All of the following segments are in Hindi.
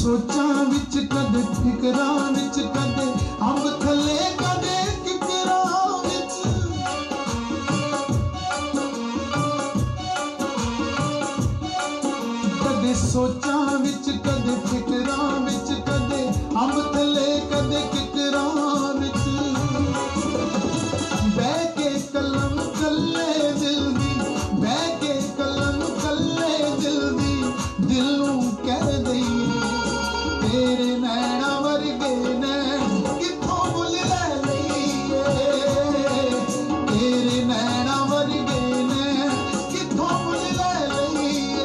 सोचां विच कदे फिकरां विच कदे अंब थले कदे किकरां विच कदे सोचां विच कदे फिकरां विच कदे अंब थले कदे किकरां विच बह के कलम कल्ले दिल दी बह के कलम कल्ले दिल दी दिल नूं कह दईए तेरे नैना वर्गे नैन किथों मुल लै लईए तेरे नैना वर्गे नैन किथों मुल लै लईए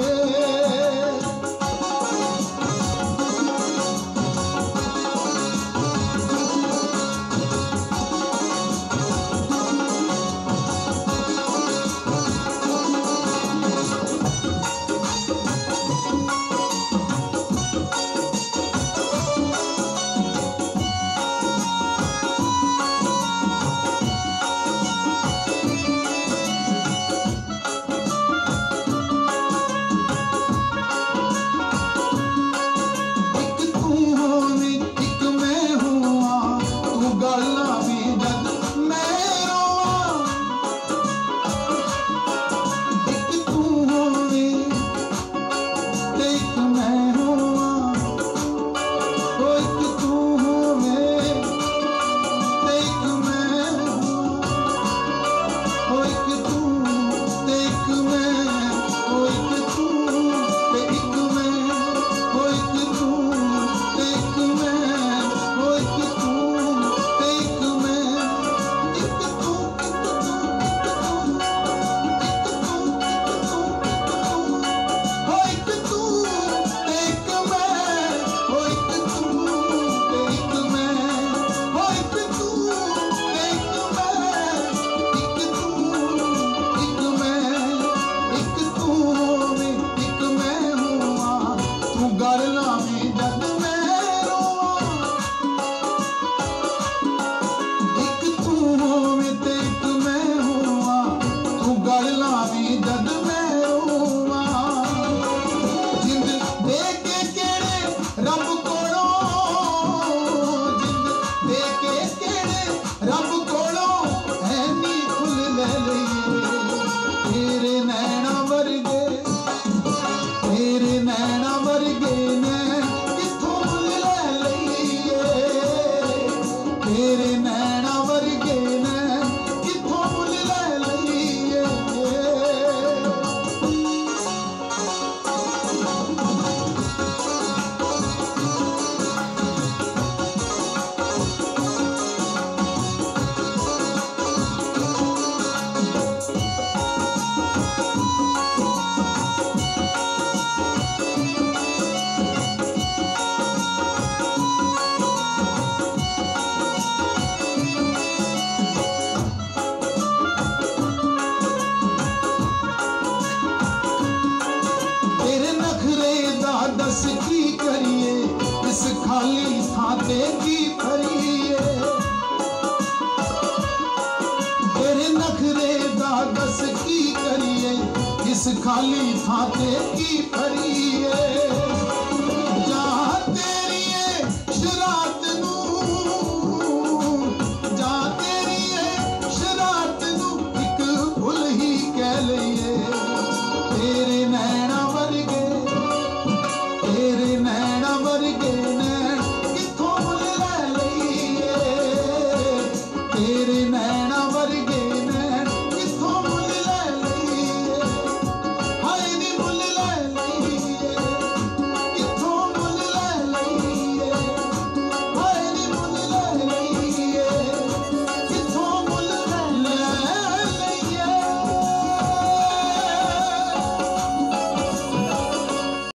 दस की करिए इस खाली थां ते की फरिए तेरे नखरे दा दस की करिए इस खाली थां ते की फरिए